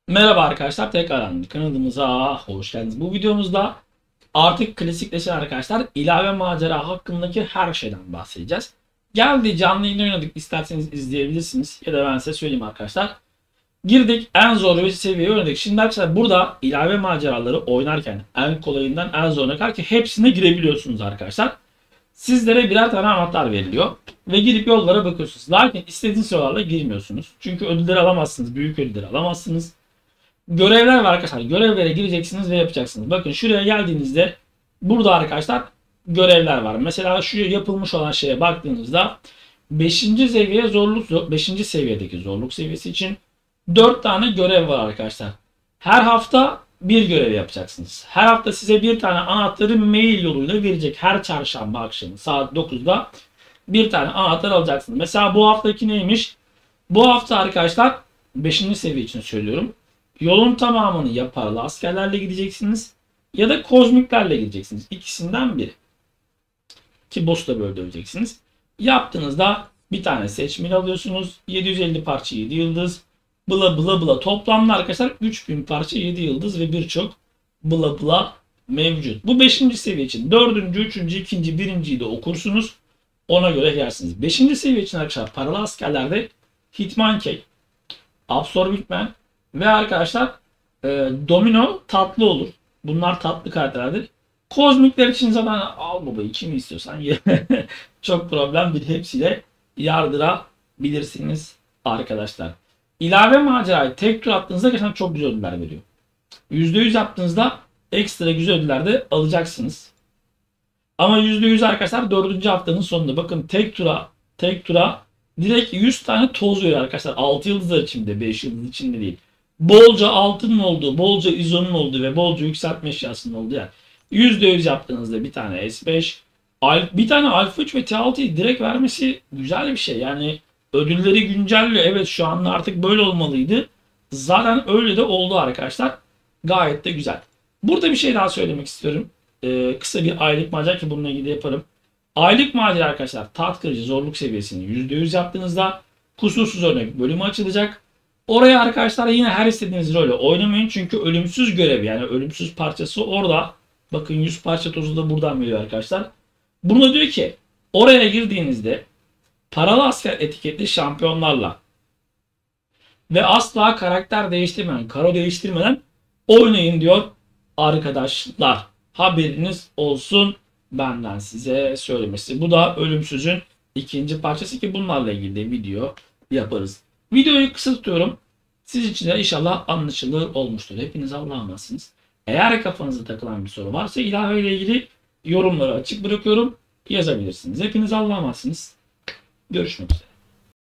Merhaba arkadaşlar, tekrardan kanalımıza hoş geldiniz. Bu videomuzda artık klasikleşen arkadaşlar ilave macera hakkındaki her şeyden bahsedeceğiz. Geldi canlı yayın oynadık, isterseniz izleyebilirsiniz ya da ben size söyleyeyim arkadaşlar. Girdik, en zor bir seviyeye oynadık. Şimdi arkadaşlar burada ilave maceraları oynarken en kolayından en zoruna kadar ki hepsine girebiliyorsunuz arkadaşlar. Sizlere birer tane anahtar veriliyor ve girip yollara bakıyorsunuz. Lakin istediğiniz yollarla girmiyorsunuz. Çünkü ödülleri alamazsınız, büyük ödülleri alamazsınız. Görevler var arkadaşlar. Görevlere gireceksiniz ve yapacaksınız. Bakın şuraya geldiğinizde burada arkadaşlar görevler var. Mesela şu yapılmış olan şeye baktığınızda 5. seviye zorluk 5. seviyedeki zorluk seviyesi için 4 tane görev var arkadaşlar. Her hafta bir görev yapacaksınız. Her hafta size bir tane anahtarı mail yoluyla verecek. Her çarşamba akşamı saat 9'da bir tane anahtar alacaksınız. Mesela bu haftaki neymiş? Bu hafta arkadaşlar 5. seviye için söylüyorum. Yolun tamamını ya paralı askerlerle gideceksiniz ya da kozmiklerle gideceksiniz. İkisinden biri. Ki boss'la böyle döveceksiniz. Yaptığınızda bir tane seçmeli alıyorsunuz. 750 parça 7 yıldız. Bla bla bla. Toplamda arkadaşlar 3000 parça 7 yıldız ve birçok bla bla mevcut. Bu 5. seviye için. 4. 3. 2. 1.yi de okursunuz. Ona göre yersiniz. 5. seviye için arkadaşlar paralı askerlerde Hitmonkey, Absorbing Man ve arkadaşlar domino tatlı olur. Bunlar tatlı kartlardır. Kozmikler için zaten al babayı kimi istiyorsan ye. Çok problem değil. Hepsiyle yardırabilirsiniz arkadaşlar. İlave macerayı tek tur attığınızda gerçekten çok güzel ödüller veriyor. %100 yaptığınızda ekstra güzel ödüller de alacaksınız. Ama %100 arkadaşlar 4. haftanın sonunda bakın tek tura direkt 100 tane toz veriyor arkadaşlar. 6 yıldızlar içinde, 5 yıldız içinde değil. Bolca altının olduğu, bolca izonun olduğu ve bolca yükseltme eşyasının olduğu yer. %100 yaptığınızda bir tane S5, bir tane Alpha 3 ve T6'yı direkt vermesi güzel bir şey. Yani ödülleri güncelliyor. Evet şu anda artık böyle olmalıydı. Zaten öyle de oldu arkadaşlar. Gayet de güzel. Burada bir şey daha söylemek istiyorum. Kısa bir aylık macera ki bununla ilgili yaparım. Aylık macera arkadaşlar tat kırıcı zorluk seviyesini %100 yaptığınızda kusursuz örnek bölümü açılacak. Oraya arkadaşlar yine her istediğiniz rolü oynamayın. Çünkü ölümsüz görev yani ölümsüz parçası orada. Bakın 100 parça tozu da buradan veriyor arkadaşlar. Bunu diyor ki oraya girdiğinizde paralı asker etiketli şampiyonlarla ve asla karakter değiştirmeden, karo değiştirmeden oynayın diyor arkadaşlar. Haberiniz olsun benden size söylemesi. Bu da ölümsüzün ikinci parçası ki bunlarla ilgili de video yaparız. Videoyu kısa tutuyorum. Siz için de inşallah anlaşılır olmuştur. Hepiniz Allah'a emanetsiniz. Eğer kafanıza takılan bir soru varsa ilave ile ilgili yorumları açık bırakıyorum. Yazabilirsiniz. Hepiniz Allah'a emanetsiniz. Görüşmek üzere.